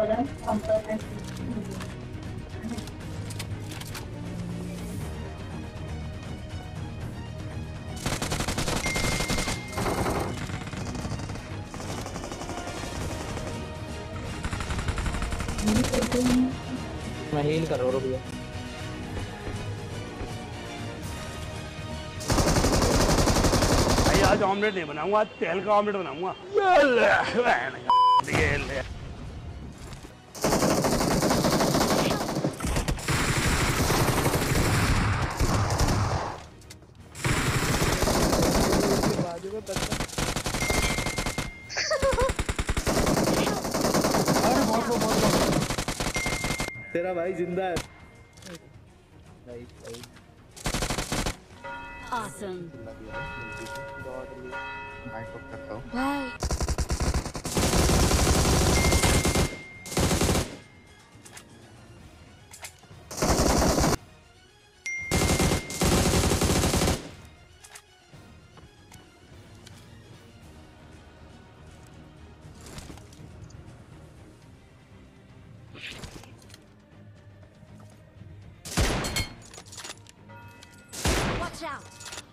मैं हील कर रहा हूँ भैया। आज ऑमलेट नहीं बनाऊंगा, आज तेल का ऑमलेट बनाऊंगा। तेरा भाई जिंदा है। Awesome. नाइट वॉक करता हूँ। Bye. Watch out.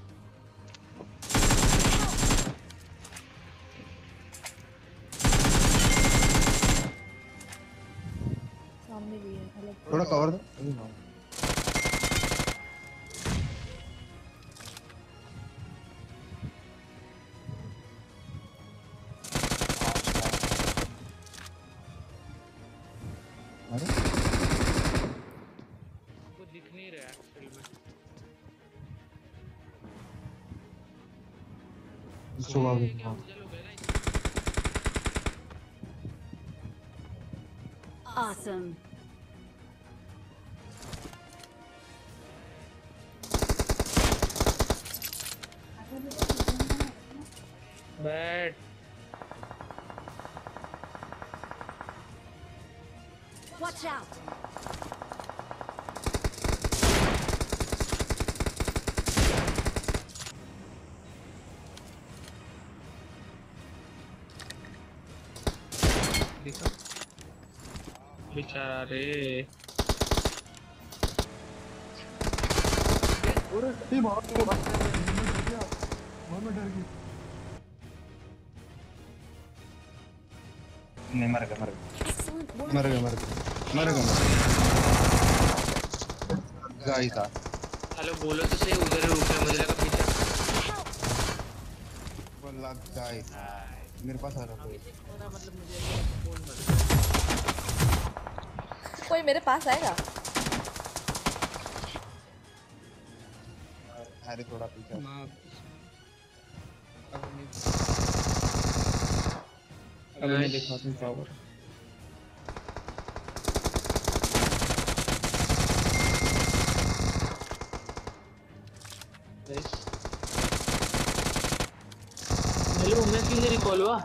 सामने भी है। हेलो। थोड़ा कवर दो। अरे कुछ दिख नहीं रहा एक्चुअली में। सुबह भी Awesome. Bat Watch out. देखा बेचारा रे। ये बहुत डर गई। नहीं मर गया Excellent work. मर गया गाइस था। हेलो बोलो तो सही, उधर ही रुक गया, मुझे लगा पीछे। वो लग गाइस मेरे पास आ रहा है। कोई मेरे पास आएगा। अरे थोड़ा पीछे अब मैं दिखाता हूँ पावर। हेलो मैं क्यों नहीं रिकॉल हुआ?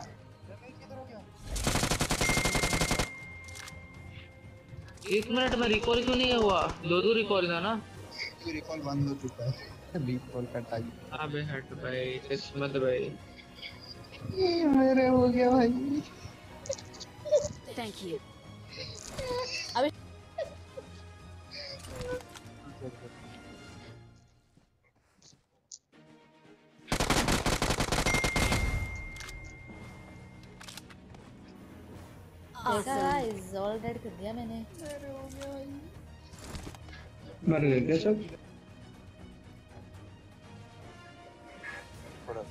एक मिनट में रिकॉल क्यों नहीं हुआ? दो रिकॉल था ना। रिकॉल बंद हो चुका है। रिकॉल का टाइम। अबे हट भाई, किस्मत भाई। मेरे हो गया भाई। Thank you. अबे गाइस ऑल डेड कर दिया मैंने। मर गए क्या सब? थोड़ा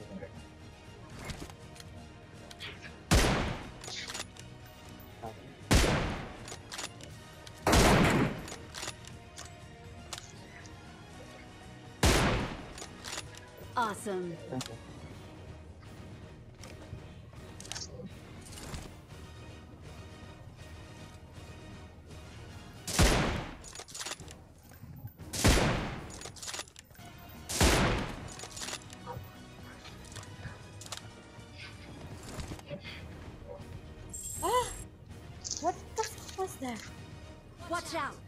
Awesome. What the fuck was that? Watch out.